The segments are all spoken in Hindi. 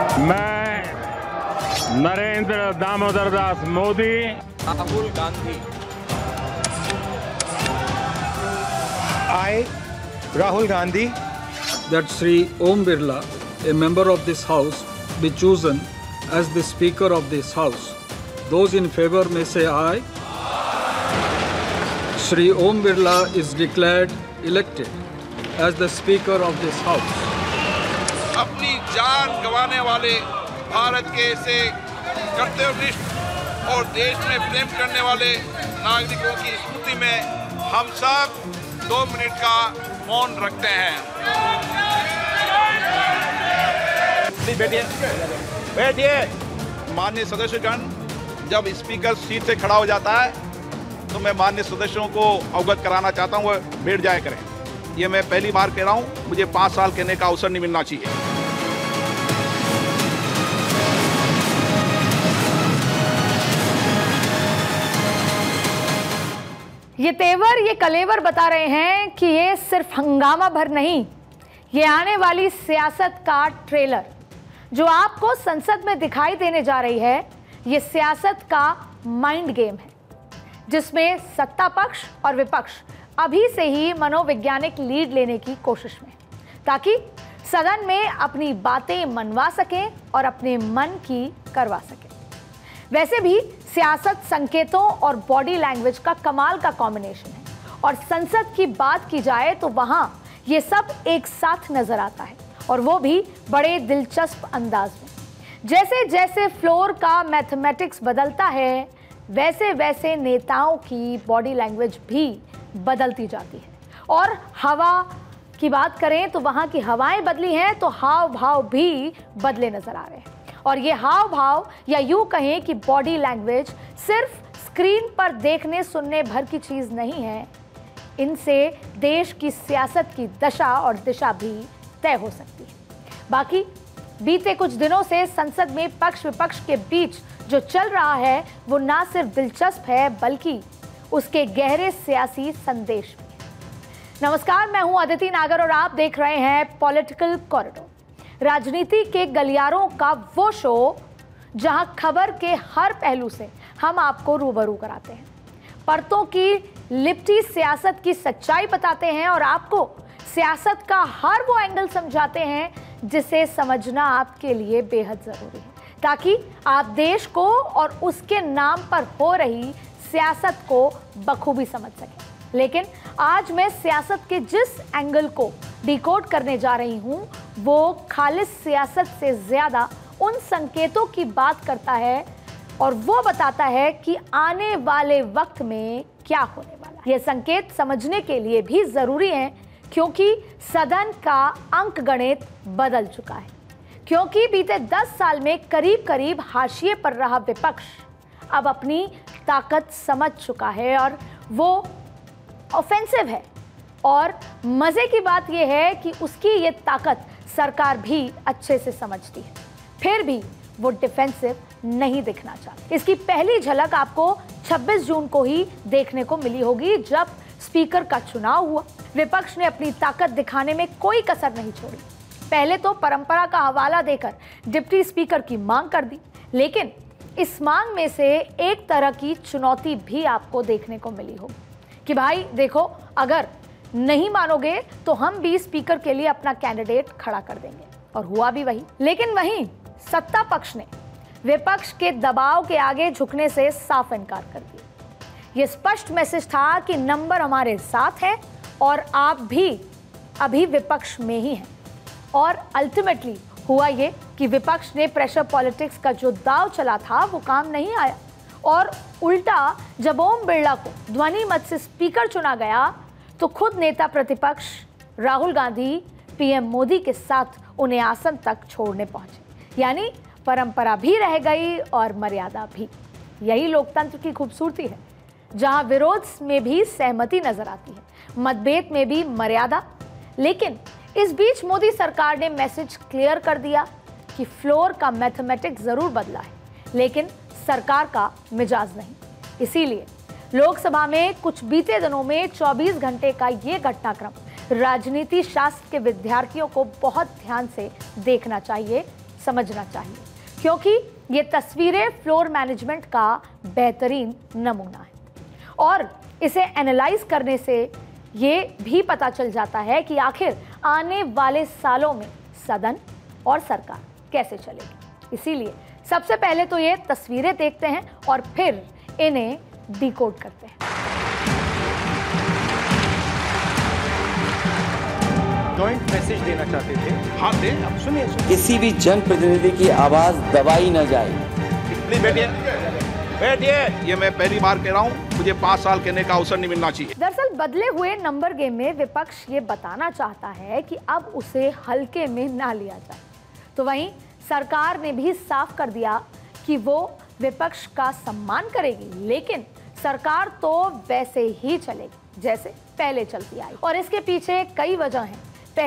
मैं Narendra Damodar Das Modi, Rahul Gandhi, I, Rahul Gandhi, that Sri Om Birla, a member of this House, be chosen as the Speaker of this House. Those in favor may say aye. Sri Om Birla is declared elected as the Speaker of this House. अपनी जान गंवाने वाले भारत के ऐसे कर्तव्यनिष्ठ और देश में प्रेम करने वाले नागरिकों की स्मृति में हम सब 2 मिनट का मौन रखते हैं। बैठिए, बैठिए। माननीय सदस्यगण, जब स्पीकर सीट से खड़ा हो जाता है तो मैं माननीय सदस्यों को अवगत कराना चाहता हूँ, वह बैठ जाया करें। ये मैं पहली बार कह रहा हूँ, मुझे 5 साल कहने का अवसर नहीं मिलना चाहिए। ये तेवर, ये कलेवर बता रहे हैं कि ये सिर्फ हंगामा भर नहीं, ये आने वाली सियासत का ट्रेलर जो आपको संसद में दिखाई देने जा रही है, ये सियासत का माइंड गेम है जिसमें सत्ता पक्ष और विपक्ष अभी से ही मनोवैज्ञानिक लीड लेने की कोशिश में, ताकि सदन में अपनी बातें मनवा सकें और अपने मन की करवा सकें। वैसे भी सियासत संकेतों और बॉडी लैंग्वेज का कमाल का कॉम्बिनेशन है, और संसद की बात की जाए तो वहां ये सब एक साथ नजर आता है, और वो भी बड़े दिलचस्प अंदाज में। जैसे जैसे फ्लोर का मैथमेटिक्स बदलता है, वैसे वैसे नेताओं की बॉडी लैंग्वेज भी बदलती जाती है। और हवा की बात करें तो वहां की हवाएं बदली हैं तो हाव भाव भी बदले नजर आ रहे हैं। और ये हाव भाव, या यूं कहें कि बॉडी लैंग्वेज, सिर्फ स्क्रीन पर देखने सुनने भर की चीज नहीं है, इनसे देश की सियासत की दशा और दिशा भी तय हो सकती है। बाकी बीते कुछ दिनों से संसद में पक्ष विपक्ष के बीच जो चल रहा है वो ना सिर्फ दिलचस्प है बल्कि उसके गहरे सियासी संदेश भी है। नमस्कार, मैं हूं अदिति नागर और आप देख रहे हैं पॉलिटिकल कॉरिडोर, राजनीति के गलियारों का वो शो जहां खबर के हर पहलू से हम आपको रूबरू कराते हैं, परतों की लिपटी सियासत की सच्चाई बताते हैं और आपको सियासत का हर वो एंगल समझाते हैं जिसे समझना आपके लिए बेहद जरूरी है, ताकि आप देश को और उसके नाम पर हो रही सियासत को बखूबी समझ सकें। लेकिन आज मैं सियासत के जिस एंगल को डिकोड करने जा रही हूं वो खालिस सियासत से ज्यादा उन संकेतों की बात करता है, और वो बताता है कि आने वाले वक्त में क्या होने वाला है। ये संकेत समझने के लिए भी जरूरी है क्योंकि सदन का अंक गणित बदल चुका है, क्योंकि बीते 10 साल में करीब करीब हाशिए पर रहा विपक्ष अब अपनी ताकत समझ चुका है और वो ऑफेंसिव है। और मजे की बात यह है कि उसकी ये ताकत सरकार भी अच्छे से समझती है, फिर भी वो डिफेंसिव नहीं दिखना चाहती। इसकी पहली झलक आपको 26 जून को ही देखने को मिली होगी, जब स्पीकर का चुनाव हुआ। विपक्ष ने अपनी ताकत दिखाने में कोई कसर नहीं छोड़ी। पहले तो परंपरा का हवाला देकर डिप्टी स्पीकर की मांग कर दी, लेकिन इस मांग में से एक तरह की चुनौती भी आपको देखने को मिली होगी कि भाई देखो, अगर नहीं मानोगे तो हम भी स्पीकर के लिए अपना कैंडिडेट खड़ा कर देंगे, और हुआ भी वही। लेकिन वहीं सत्ता पक्ष ने विपक्ष के दबाव के आगे झुकने से साफ इनकार कर दिया। यह स्पष्ट मैसेज था कि नंबर हमारे साथ है और आप भी अभी विपक्ष में ही हैं। और अल्टीमेटली हुआ ये कि विपक्ष ने प्रेशर पॉलिटिक्स का जो दाव चला था वो काम नहीं आया, और उल्टा जब ओम बिरला को ध्वनि मत से स्पीकर चुना गया तो खुद नेता प्रतिपक्ष राहुल गांधी पीएम मोदी के साथ उन्हें आसन तक छोड़ने पहुंचे। यानी परंपरा भी रह गई और मर्यादा भी। यही लोकतंत्र की खूबसूरती है, जहां विरोध में भी सहमति नजर आती है, मतभेद में भी मर्यादा। लेकिन इस बीच मोदी सरकार ने मैसेज क्लियर कर दिया कि फ्लोर का मैथमेटिक्स जरूर बदला है, लेकिन सरकार का मिजाज नहीं। इसीलिए लोकसभा में कुछ बीते दिनों में 24 घंटे का ये घटनाक्रम राजनीति शास्त्र के विद्यार्थियों को बहुत ध्यान से देखना चाहिए, समझना चाहिए, क्योंकि ये तस्वीरें फ्लोर मैनेजमेंट का बेहतरीन नमूना है और इसे एनालाइज करने से ये भी पता चल जाता है कि आखिर आने वाले सालों में सदन और सरकार कैसे चलेगी। इसीलिए सबसे पहले तो ये तस्वीरें देखते हैं और फिर इन्हें डिकोड करते हैं। जॉइंट मैसेज देना चाहते थे। हाँ दे, अब सुनिए। किसी भी जनप्रतिनिधि की आवाज दबाई न जाए। प्लीज बैठिए, बैठिए। ये मैं पहली बार कह रहा हूँ, मुझे 5 साल कहने का अवसर नहीं मिलना चाहिए। दरअसल बदले हुए नंबर गेम में विपक्ष ये बताना चाहता है कि अब उसे हल्के में ना लिया जाए, तो वहीं सरकार ने भी साफ कर दिया कि वो विपक्ष का सम्मान करेगी, लेकिन सरकार तो वैसे ही चलेगी जैसे पहले चलती आई और इसके पीछे कई वजह हैं।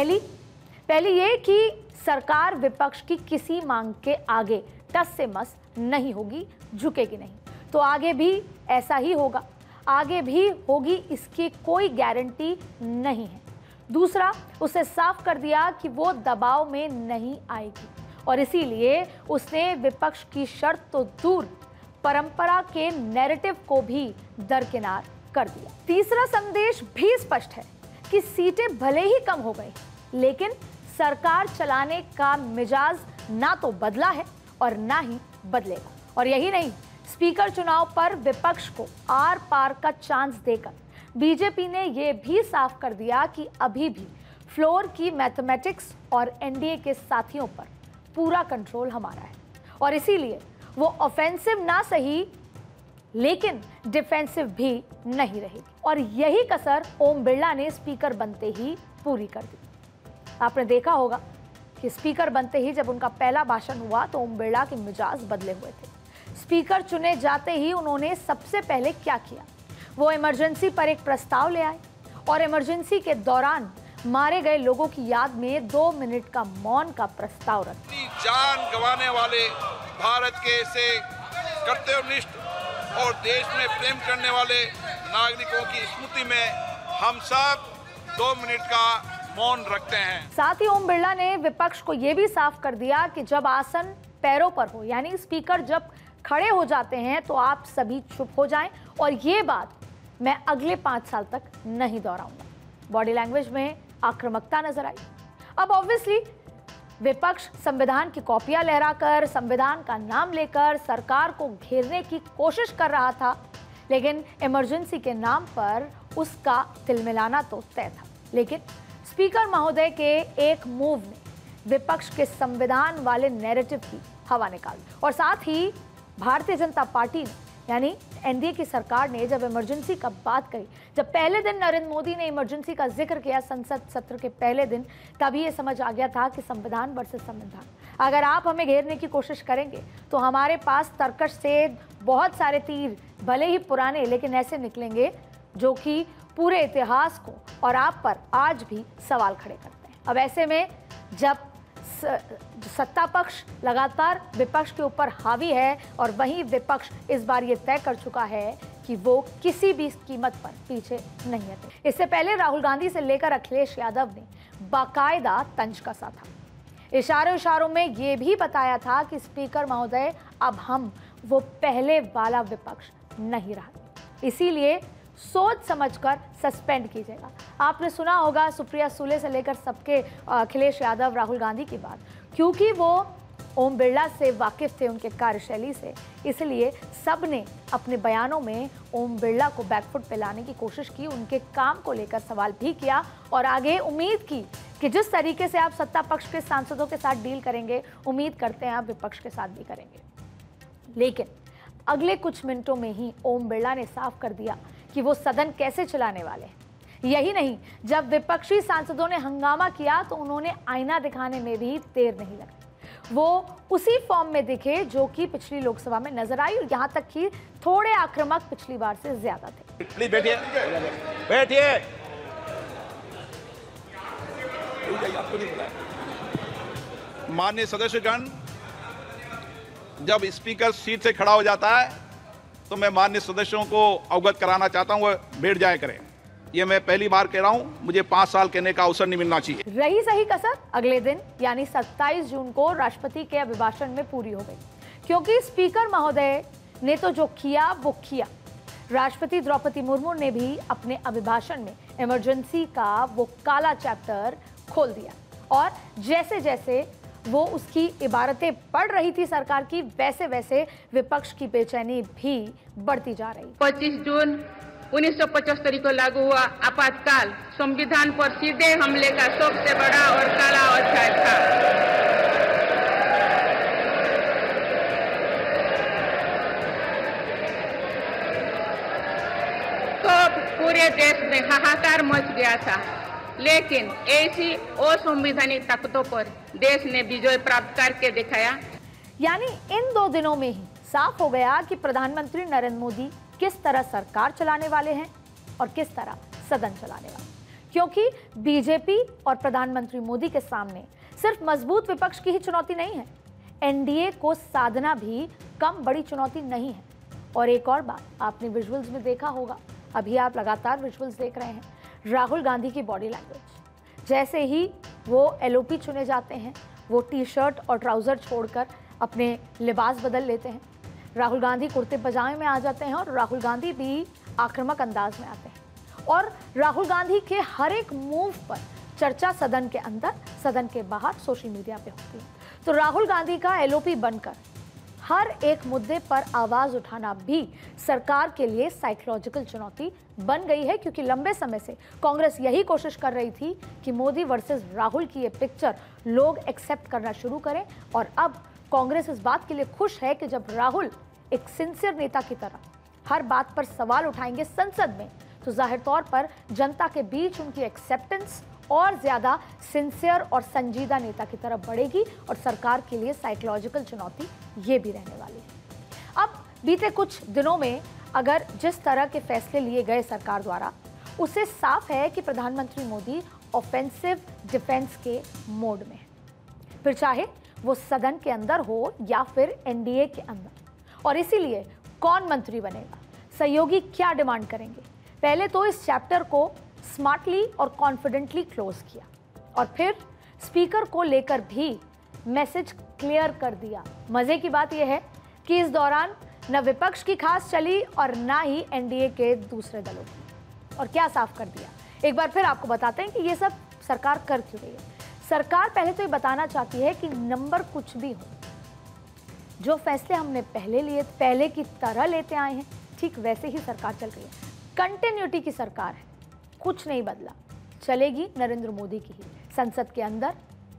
पहली ये कि सरकार विपक्ष की किसी मांग के आगे टस से मस नहीं होगी, झुकेगी नहीं, तो आगे भी ऐसा ही होगा, आगे भी होगी, इसकी कोई गारंटी नहीं है। दूसरा, उसे साफ कर दिया कि वो दबाव में नहीं आएगी और इसीलिए उसने विपक्ष की शर्त तो दूर, परंपरा के नैरेटिव को भी दरकिनार कर दिया। तीसरा संदेश भी स्पष्ट है कि सीटें भले ही कम हो गई, लेकिन सरकार चलाने का मिजाज ना तो बदला है और ना ही बदलेगा। और यही नहीं, स्पीकर चुनाव पर विपक्ष को आर पार का चांस देकर बीजेपी ने यह भी साफ कर दिया कि अभी भी फ्लोर की मैथमेटिक्स और एनडीए के साथियों पर पूरा कंट्रोल हमारा है और इसीलिए वो ऑफेंसिव ना सही लेकिन डिफेंसिव भी नहीं रहेगी। और यही कसर ओम बिरला ने स्पीकर बनते ही पूरी कर दी। आपने देखा होगा कि स्पीकर बनते ही जब उनका पहला भाषण हुआ तो ओम बिरला के मिजाज बदले हुए थे। स्पीकर चुने जाते ही उन्होंने सबसे पहले क्या किया, वो इमरजेंसी पर एक प्रस्ताव ले आए और इमरजेंसी के दौरान मारे गए लोगों की याद में 2 मिनट का मौन का प्रस्ताव रखा। जान गंवाने वाले भारत के ऐसे कर्तव्यनिष्ठ और देश में प्रेम करने वाले नागरिकों की स्मृति में हम सब 2 मिनट का मौन रखते हैं। साथ ही ओम बिरला ने विपक्ष को यह भी साफ कर दिया कि जब आसन पैरों पर हो, यानी स्पीकर जब खड़े हो जाते हैं तो आप सभी चुप हो जाएं और ये बात मैं अगले 5 साल तक नहीं दोहराऊंगा। बॉडी लैंग्वेज में आक्रामकता नजर आई। अब ऑब्वियसली विपक्ष संविधान की कॉपियां लहराकर, संविधान का नाम लेकर सरकार को घेरने की कोशिश कर रहा था, लेकिन इमरजेंसी के नाम पर उसका तिलमिलाना तो तय था। लेकिन स्पीकर महोदय के एक मूव ने विपक्ष के संविधान वाले नैरेटिव की हवा निकाल दी और साथ ही भारतीय जनता पार्टी ने, यानी एनडीए की सरकार ने जब इमरजेंसी का बात कही, जब पहले दिन नरेंद्र मोदी ने इमरजेंसी का जिक्र किया संसद सत्र के पहले दिन, तभी ये समझ आ गया था कि संविधान वर्सेस संविधान। अगर आप हमें घेरने की कोशिश करेंगे तो हमारे पास तर्कश से बहुत सारे तीर, भले ही पुराने, लेकिन ऐसे निकलेंगे जो कि पूरे इतिहास को और आप पर आज भी सवाल खड़े करते हैं। अब ऐसे में जब सत्ता पक्ष लगातार विपक्ष के ऊपर हावी है और वहीं विपक्ष इस बार ये तय कर चुका है कि वो किसी भी कीमत पर पीछे नहीं हटे। इससे पहले राहुल गांधी से लेकर अखिलेश यादव ने बाकायदा तंज कसा था, इशारों में ये भी बताया था कि स्पीकर महोदय अब हम वो पहले वाला विपक्ष नहीं रहा, इसीलिए सोच समझकर सस्पेंड कीजिएगा। आपने सुना होगा सुप्रिया सुले से लेकर सबके अखिलेश यादव, राहुल गांधी की बात, क्योंकि वो ओम बिरला से वाकिफ थे, उनके कार्यशैली से, इसलिए सब ने अपने बयानों में ओम बिरला को बैकफुट पे लाने की कोशिश की, उनके काम को लेकर सवाल भी किया और आगे उम्मीद की कि जिस तरीके से आप सत्ता पक्ष के सांसदों के साथ डील करेंगे, उम्मीद करते हैं आप विपक्ष के साथ भी करेंगे। लेकिन अगले कुछ मिनटों में ही ओम बिरला ने साफ कर दिया कि वो सदन कैसे चलाने वाले हैं। यही नहीं, जब विपक्षी सांसदों ने हंगामा किया तो उन्होंने आईना दिखाने में भी देर नहीं लगाई। वो उसी फॉर्म में दिखे जो कि पिछली लोकसभा में नजर आई और यहाँ तक कि थोड़े आक्रामक पिछली बार से ज्यादा थे। प्लीज बैठिए, बैठिए। माननीय सदस्यगण, जब स्पीकर सीट से खड़ा हो जाता है तो मैं माननीय सदस्यों को अवगत कराना चाहता हूं, वह बैठ जाया करें। ये मैं पहली बार कह रहा हूं, मुझे 5 साल कहने का अवसर नहीं मिलना चाहिए। रही सही कसर अगले दिन यानी 27 जून को राष्ट्रपति के अभिभाषण में पूरी हो गई, क्योंकि स्पीकर महोदय ने तो जो किया वो किया। राष्ट्रपति द्रौपदी मुर्मू ने भी अपने अभिभाषण में इमरजेंसी का वो काला चैप्टर खोल दिया और जैसे जैसे वो उसकी इबारतें पढ़ रही थी सरकार की, वैसे वैसे विपक्ष की बेचैनी भी बढ़ती जा रही। 25 जून 1975 को लागू हुआ आपातकाल संविधान पर सीधे हमले का सबसे बड़ा और काला अध्याय था। तो पूरे देश में हाहाकार मच गया था, लेकिन ऐसी असंवैधानिक ताकतों पर देश ने विजय प्राप्त करके दिखाया। यानी इन 2 दिनों में ही साफ हो गया कि प्रधानमंत्री नरेंद्र मोदी किस तरह सरकार चलाने वाले हैं और किस तरह सदन चलाने वाले, क्योंकि बीजेपी और प्रधानमंत्री मोदी के सामने सिर्फ मजबूत विपक्ष की ही चुनौती नहीं है, एनडीए को साधना भी कम बड़ी चुनौती नहीं है। और एक और बात आपने विजुअल्स में देखा होगा, अभी आप लगातार विजुअल्स देख रहे हैं, राहुल गांधी की बॉडी लैंग्वेज। जैसे ही वो एलओपी चुने जाते हैं, वो टी शर्ट और ट्राउजर छोड़कर अपने लिबास बदल लेते हैं। राहुल गांधी कुर्ते पजामे में आ जाते हैं और राहुल गांधी भी आक्रामक अंदाज में आते हैं। और राहुल गांधी के हर एक मूव पर चर्चा सदन के अंदर, सदन के बाहर, सोशल मीडिया पे होती है। तो राहुल गांधी का एलओपी बनकर हर एक मुद्दे पर आवाज उठाना भी सरकार के लिए साइकोलॉजिकल चुनौती बन गई है, क्योंकि लंबे समय से कांग्रेस यही कोशिश कर रही थी कि मोदी वर्सेस राहुल की ये पिक्चर लोग एक्सेप्ट करना शुरू करें। और अब कांग्रेस इस बात के लिए खुश है कि जब राहुल एक सिंसियर नेता की तरह हर बात पर सवाल उठाएंगे संसद में, तो जाहिर तौर पर जनता के बीच उनकी एक्सेप्टेंस और ज्यादा सिंसियर और संजीदा नेता की तरफ बढ़ेगी और सरकार के लिए साइकोलॉजिकल चुनौती ये भी रहने वाली है। अब बीते कुछ दिनों में अगर जिस तरह के फैसले लिए गए सरकार द्वारा, उससे साफ है कि प्रधानमंत्री मोदी ऑफेंसिव डिफेंस के मोड में है, फिर चाहे वो सदन के अंदर हो या फिर एनडीए के अंदर। और इसीलिए कौन मंत्री बनेगा, सहयोगी क्या डिमांड करेंगे, पहले तो इस चैप्टर को स्मार्टली और कॉन्फिडेंटली क्लोज किया और फिर स्पीकर को लेकर भी मैसेज क्लियर कर दिया। मजे की बात यह है कि इस दौरान न विपक्ष की खास चली और ना ही एनडीए के दूसरे दलों की। और क्या साफ कर दिया, एक बार फिर आपको बताते हैं कि ये सब सरकार कर क्यों रही है। सरकार पहले तो ये बताना चाहती है कि नंबर कुछ भी हो, जो फैसले हमने पहले लिए, पहले की तरह लेते आए हैं, ठीक वैसे ही सरकार चल रही है। कंटिन्यूटी की सरकार है, कुछ नहीं बदला, चलेगी नरेंद्र मोदी की ही, संसद के अंदर,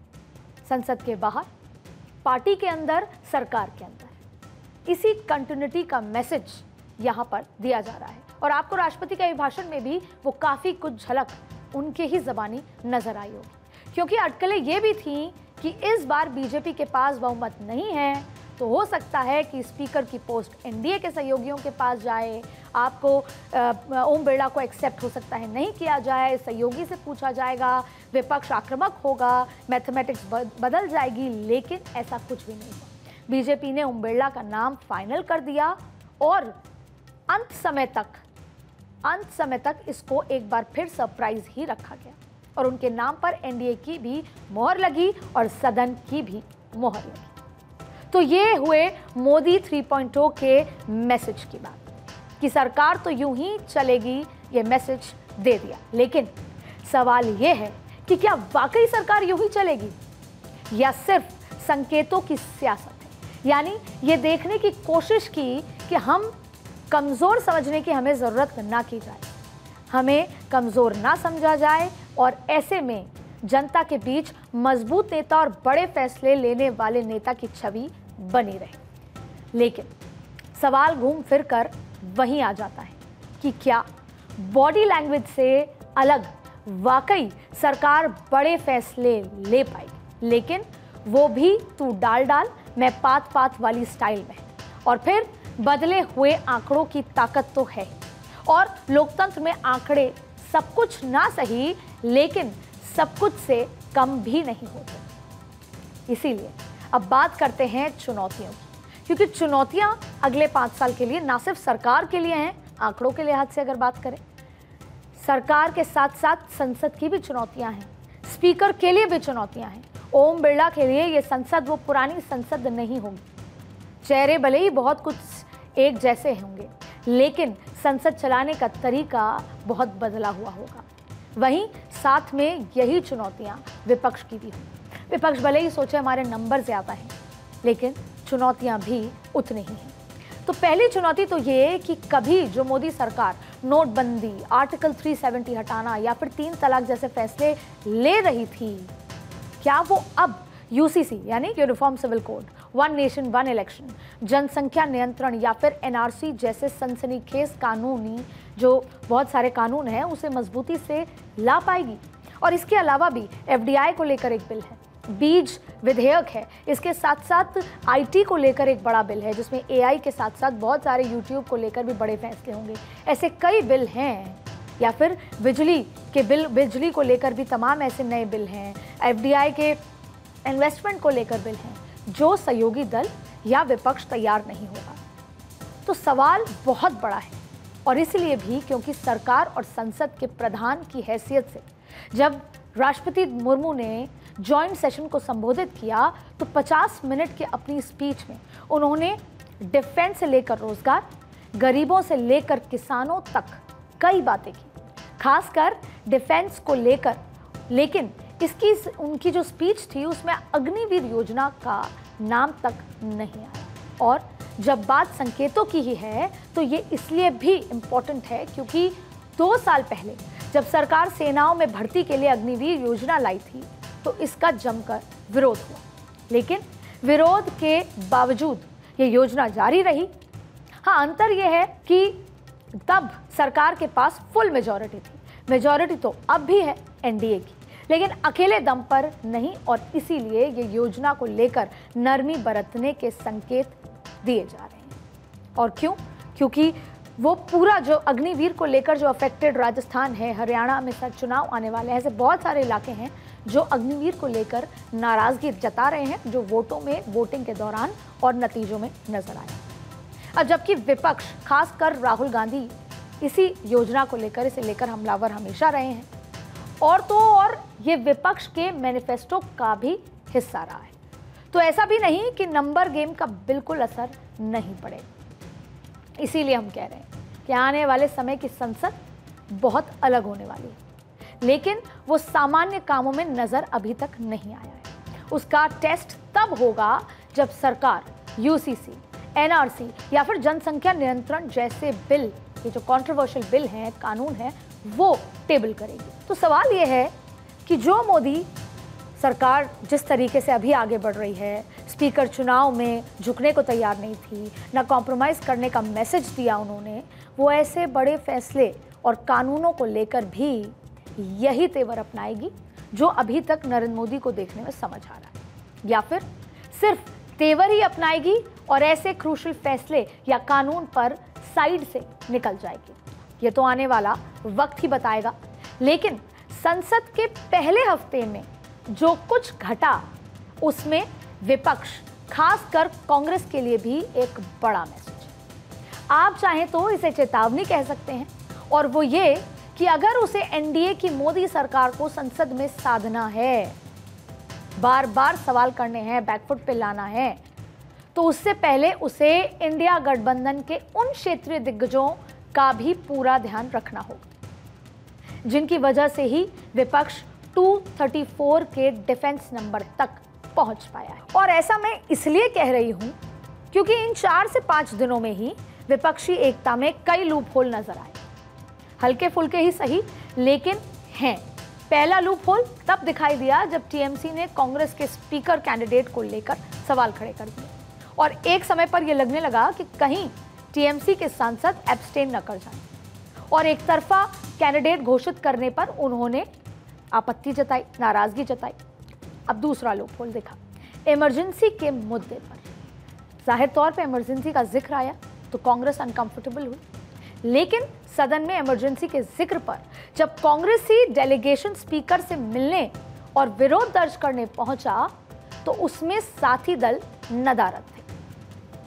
संसद के बाहर, पार्टी के अंदर, सरकार के अंदर। इसी कंटिन्यूटी का मैसेज यहाँ पर दिया जा रहा है। और आपको राष्ट्रपति के अभिभाषण में भी वो काफ़ी कुछ झलक उनके ही ज़बानी नजर आई होगी, क्योंकि अटकलें ये भी थी कि इस बार बीजेपी के पास बहुमत नहीं है, तो हो सकता है कि स्पीकर की पोस्ट एनडीए के सहयोगियों के पास जाए। आपको ओम बिरला को एक्सेप्ट हो सकता है नहीं किया जाए, सहयोगी से पूछा जाएगा, विपक्ष आक्रामक होगा, मैथमेटिक्स बदल जाएगी, लेकिन ऐसा कुछ भी नहीं हुआ। बीजेपी ने ओम बिरला का नाम फाइनल कर दिया और अंत समय तक इसको एक बार फिर सरप्राइज ही रखा गया और उनके नाम पर एनडीए की भी मोहर लगी और सदन की भी मोहर लगी। तो ये हुए मोदी 3.0 के मैसेज की बात कि सरकार तो यूं ही चलेगी, ये मैसेज दे दिया। लेकिन सवाल ये है कि क्या वाकई सरकार यूं ही चलेगी या सिर्फ संकेतों की सियासत है। यानी ये देखने की कोशिश की कि हम कमज़ोर समझने की हमें ज़रूरत ना की जाए, हमें कमज़ोर ना समझा जाए और ऐसे में जनता के बीच मजबूत नेता और बड़े फैसले लेने वाले नेता की छवि बनी रहे। लेकिन सवाल घूम फिर कर वहीं आ जाता है कि क्या बॉडी लैंग्वेज से अलग वाकई सरकार बड़े फैसले ले पाएगी, लेकिन वो भी तू डाल मैं पात वाली स्टाइल में। और फिर बदले हुए आंकड़ों की ताकत तो है और लोकतंत्र में आंकड़े सब कुछ ना सही लेकिन सब कुछ से कम भी नहीं होते। इसीलिए अब बात करते हैं चुनौतियों की, क्योंकि चुनौतियां अगले 5 साल के लिए ना सिर्फ सरकार के लिए हैं, आंकड़ों के लिहाज से अगर बात करें, सरकार के साथ साथ संसद की भी चुनौतियां हैं, स्पीकर के लिए भी चुनौतियां हैं। ओम बिरला के लिए ये संसद वो पुरानी संसद नहीं होगी। चेहरे भले ही बहुत कुछ एक जैसे होंगे, लेकिन संसद चलाने का तरीका बहुत बदला हुआ होगा। वहीं साथ में यही चुनौतियां विपक्ष की भी होंगी। विपक्ष भले ही सोचे हमारे नंबर ज़्यादा हैं, लेकिन चुनौतियां भी उतनी ही हैं। तो पहली चुनौती तो ये कि कभी जो मोदी सरकार नोटबंदी, आर्टिकल 370 हटाना या फिर 3 तलाक जैसे फैसले ले रही थी, क्या वो अब यूसीसी यानी uniform civil code, one nation one election, जनसंख्या नियंत्रण या फिर एनआरसी जैसे सनसनीखेज कानूनी जो बहुत सारे कानून हैं उसे मजबूती से ला पाएगी? और इसके अलावा भी एफडीआई को लेकर एक बिल है, बीज विधेयक है, इसके साथ साथ आईटी को लेकर एक बड़ा बिल है जिसमें एआई के साथ साथ बहुत सारे यूट्यूब को लेकर भी बड़े फैसले होंगे। ऐसे कई बिल हैं, या फिर बिजली के बिल, बिजली को लेकर भी तमाम ऐसे नए बिल हैं, एफडीआई के इन्वेस्टमेंट को लेकर बिल हैं जो सहयोगी दल या विपक्ष तैयार नहीं होगा। तो सवाल बहुत बड़ा है, और इसलिए भी क्योंकि सरकार और संसद के प्रधान की हैसियत से जब राष्ट्रपति मुर्मू ने जॉइंट सेशन को संबोधित किया तो 50 मिनट की अपनी स्पीच में उन्होंने डिफेंस से लेकर रोजगार, गरीबों से लेकर किसानों तक कई बातें की, खासकर डिफेंस को लेकर। लेकिन इसकी उनकी जो स्पीच थी उसमें अग्निवीर योजना का नाम तक नहीं आया। और जब बात संकेतों की ही है तो ये इसलिए भी इम्पोर्टेंट है क्योंकि 2 साल पहले जब सरकार सेनाओं में भर्ती के लिए अग्निवीर योजना लाई थी तो इसका जमकर विरोध हुआ, लेकिन विरोध के बावजूद ये योजना जारी रही। हाँ, अंतर यह है कि तब सरकार के पास फुल मेजॉरिटी थी, मेजॉरिटी तो अब भी है एनडीए की, लेकिन अकेले दम पर नहीं, और इसीलिए ये योजना को लेकर नरमी बरतने के संकेत दिए जा रहे हैं। और क्यों? क्योंकि वो पूरा जो अग्निवीर को लेकर जो अफेक्टेड राजस्थान है, हरियाणा में सर चुनाव आने वाले हैं, ऐसे बहुत सारे इलाके हैं जो अग्निवीर को लेकर नाराजगी जता रहे हैं, जो वोटों में वोटिंग के दौरान और नतीजों में नजर आए। अब जबकि विपक्ष, खासकर राहुल गांधी, इसी योजना को लेकर, इसे लेकर हमलावर हमेशा रहे हैं, और तो और ये विपक्ष के मैनिफेस्टो का भी हिस्सा रहा है। तो ऐसा भी नहीं कि नंबर गेम का बिल्कुल असर नहीं पड़ेगा। इसीलिए हम कह रहे हैं कि आने वाले समय की संसद बहुत अलग होने वाली है, लेकिन वो सामान्य कामों में नजर अभी तक नहीं आया है। उसका टेस्ट तब होगा जब सरकार यूसीसी, एनआरसी या फिर जनसंख्या नियंत्रण जैसे बिल, ये जो कंट्रोवर्शियल बिल हैं, कानून हैं, वो टेबल करेगी। तो सवाल ये है कि जो मोदी सरकार जिस तरीके से अभी आगे बढ़ रही है, स्पीकर चुनाव में झुकने को तैयार नहीं थी, ना कॉम्प्रोमाइज़ करने का मैसेज दिया उन्होंने, वो ऐसे बड़े फैसले और कानूनों को लेकर भी यही तेवर अपनाएगी जो अभी तक नरेंद्र मोदी को देखने में समझ आ रहा है, या फिर सिर्फ तेवर ही अपनाएगी और ऐसे क्रूशल फैसले या कानून पर साइड से निकल जाएगी। ये तो आने वाला वक्त ही बताएगा। लेकिन संसद के पहले हफ्ते में जो कुछ घटा उसमें विपक्ष, खासकर कांग्रेस के लिए भी एक बड़ा मैसेज है। आप चाहें तो इसे चेतावनी कह सकते हैं, और वो ये कि अगर उसे एनडीए की मोदी सरकार को संसद में साधना है, बार बार सवाल करने हैं, बैकफुट पे लाना है, तो उससे पहले उसे इंडिया गठबंधन के उन क्षेत्रीय दिग्गजों का भी पूरा ध्यान रखना होगा जिनकी वजह से ही विपक्ष 234 के डिफेंस नंबर तक पहुंच पाया है। और ऐसा मैं इसलिए कह रही हूं क्योंकि इन 4 से 5 दिनों में ही विपक्षी एकता में कई लूप होल नजर आए, हल्के फुल्के ही सही, लेकिन हैं। पहला लूप होल तब दिखाई दिया जब टीएमसी ने कांग्रेस के स्पीकर कैंडिडेट को लेकर सवाल खड़े कर दिए, और एक समय पर यह लगने लगा कि कहीं टीएमसी के सांसद एब्सटेन न कर जाएं, और एक तरफा कैंडिडेट घोषित करने पर उन्होंने आपत्ति जताई, नाराजगी जताई। अब दूसरा लूप होल देखा, इमरजेंसी के मुद्दे पर जाहिर तौर पर इमरजेंसी का जिक्र आया तो कांग्रेस अनकंफर्टेबल हुई, लेकिन सदन में इमरजेंसी के जिक्र पर जब कांग्रेसी डेलीगेशन स्पीकर से मिलने और विरोध दर्ज करने पहुंचा तो उसमें साथी दल नदारद थे।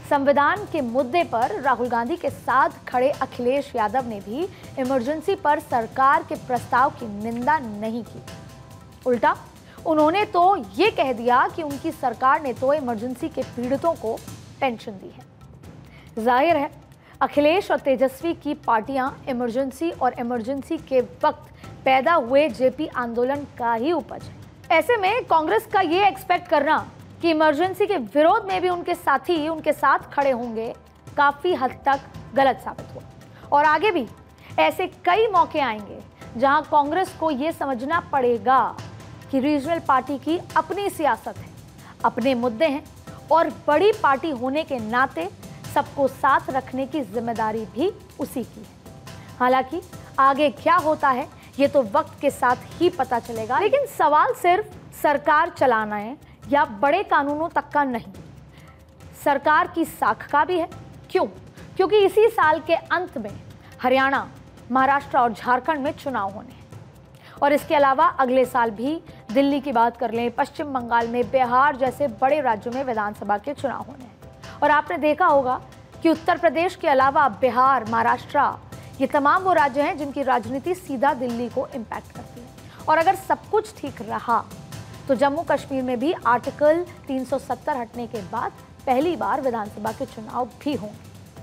संविधान के मुद्दे पर राहुल गांधी के साथ खड़े अखिलेश यादव ने भी इमरजेंसी पर सरकार के प्रस्ताव की निंदा नहीं की। उल्टा उन्होंने तो ये कह दिया कि उनकी सरकार ने तो इमरजेंसी के पीड़ितों को पेंशन दी है। जाहिर है अखिलेश और तेजस्वी की पार्टियां इमरजेंसी और इमरजेंसी के वक्त पैदा हुए जेपी आंदोलन का ही उपज है। ऐसे में कांग्रेस का ये एक्सपेक्ट करना कि इमरजेंसी के विरोध में भी उनके साथी उनके साथ खड़े होंगे काफी हद तक गलत साबित हुआ। और आगे भी ऐसे कई मौके आएंगे जहां कांग्रेस को ये समझना पड़ेगा कि रीजनल पार्टी की अपनी सियासत है, अपने मुद्दे हैं और बड़ी पार्टी होने के नाते सबको साथ रखने की जिम्मेदारी भी उसी की है। हालांकि आगे क्या होता है ये तो वक्त के साथ ही पता चलेगा, लेकिन सवाल सिर्फ सरकार चलाना है या बड़े कानूनों तक का नहीं, सरकार की साख का भी है। क्यों? क्योंकि इसी साल के अंत में हरियाणा, महाराष्ट्र और झारखंड में चुनाव होने हैं और इसके अलावा अगले साल भी दिल्ली की बात कर लें, पश्चिम बंगाल में, बिहार जैसे बड़े राज्यों में विधानसभा के चुनाव होने हैं। और आपने देखा होगा कि उत्तर प्रदेश के अलावा बिहार, महाराष्ट्र, ये तमाम वो राज्य हैं जिनकी राजनीति सीधा दिल्ली को इम्पैक्ट करती है। और अगर सब कुछ ठीक रहा तो जम्मू कश्मीर में भी आर्टिकल 370 हटने के बाद पहली बार विधानसभा के चुनाव भी होंगे।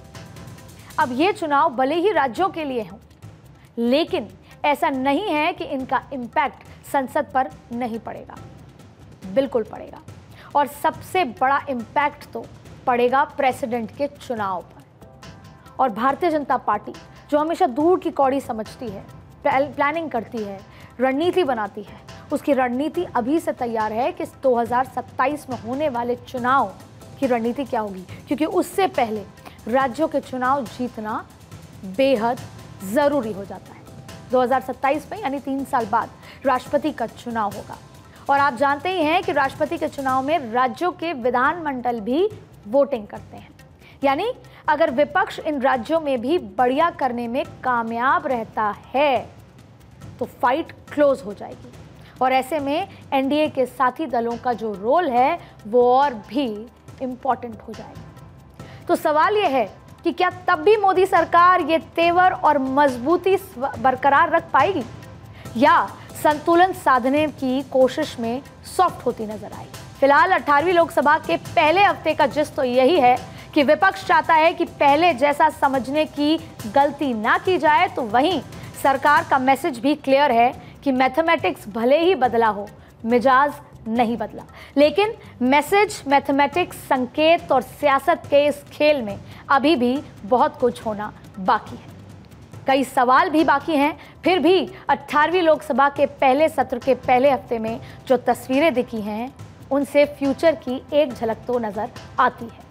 अब ये चुनाव भले ही राज्यों के लिए हों, लेकिन ऐसा नहीं है कि इनका इम्पैक्ट संसद पर नहीं पड़ेगा, बिल्कुल पड़ेगा। और सबसे बड़ा इम्पैक्ट तो पड़ेगा प्रेसिडेंट के चुनाव पर। और भारतीय जनता पार्टी जो हमेशा दूर की कौड़ी समझती है, प्लानिंग करती है, रणनीति बनाती है, उसकी रणनीति अभी से तैयार है कि 2027 में होने वाले चुनाव की रणनीति क्या होगी, क्योंकि उससे पहले राज्यों के चुनाव जीतना बेहद ज़रूरी हो जाता है। 2027 में यानी 3 साल बाद राष्ट्रपति का चुनाव होगा और आप जानते ही हैं कि राष्ट्रपति के चुनाव में राज्यों के विधानमंडल भी वोटिंग करते हैं। यानी अगर विपक्ष इन राज्यों में भी बढ़िया करने में कामयाब रहता है तो फाइट क्लोज हो जाएगी और ऐसे में एनडीए के साथी दलों का जो रोल है वो और भी इम्पोर्टेंट हो जाएगा। तो सवाल यह है कि क्या तब भी मोदी सरकार ये तेवर और मजबूती बरकरार रख पाएगी या संतुलन साधने की कोशिश में सॉफ्ट होती नजर आएगी। फिलहाल 18वीं लोकसभा के पहले हफ्ते का जिस तो यही है कि विपक्ष चाहता है कि पहले जैसा समझने की गलती ना की जाए, तो वहीं सरकार का मैसेज भी क्लियर है कि मैथमेटिक्स भले ही बदला हो, मिजाज नहीं बदला। लेकिन मैसेज, मैथमेटिक्स, संकेत और सियासत के इस खेल में अभी भी बहुत कुछ होना बाकी है। कई सवाल भी बाकी हैं। फिर भी 18वीं लोकसभा के पहले सत्र के पहले हफ्ते में जो तस्वीरें दिखी हैं उनसे फ्यूचर की एक झलक तो नजर आती है।